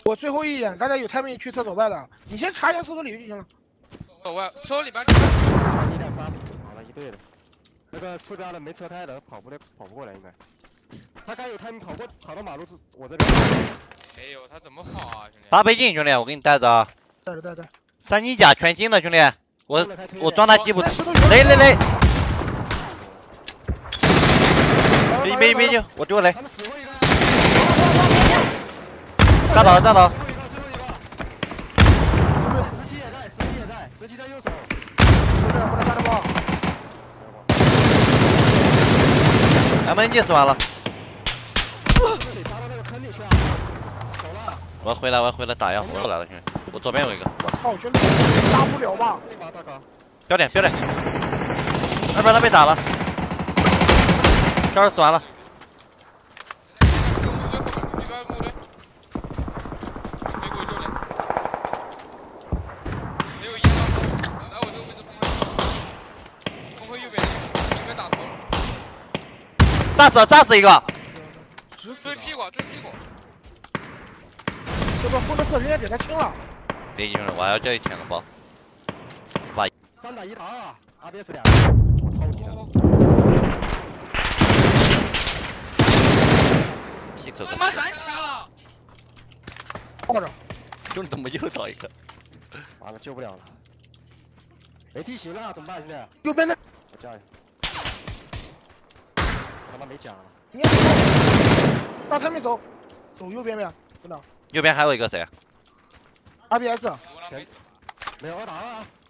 我最后一眼，刚才有timing去厕所外的，你先查一下厕所里就行了。 厕所外，厕所里边。 123，好了，一队的。那个4标的没车胎的，跑不过来应该。他刚有 timing 跑到马路我这边。 没有，他怎么跑啊，兄弟 8倍镜，兄弟，我给你带着啊。 带。 3级甲全新的，兄弟，我装他基补。雷。没救，我丢雷。站倒。 17也在，17在右手。 不能干得爆。 MNG 死完了。我要回来打样，我又来了，兄弟，我左边有一个。 我操，兄弟，打不了吧？ 标点。2边他被打了，标死完了。炸死一个。 追屁股。 这个混的色人家给他清了。 别急，兄弟，我还要叫一钱的包。 3打1打2 ，RBS 2，我操你的！ 屁可他妈3枪了！ 抱着。 兄弟怎么又找一个？ 完了，救不了了。没地形了，怎么办，兄弟？ 右边的。 我叫一下。他妈没甲了。 你让他们走右边呗，真的。 右边还有一个谁？ RBS。 没有2打2。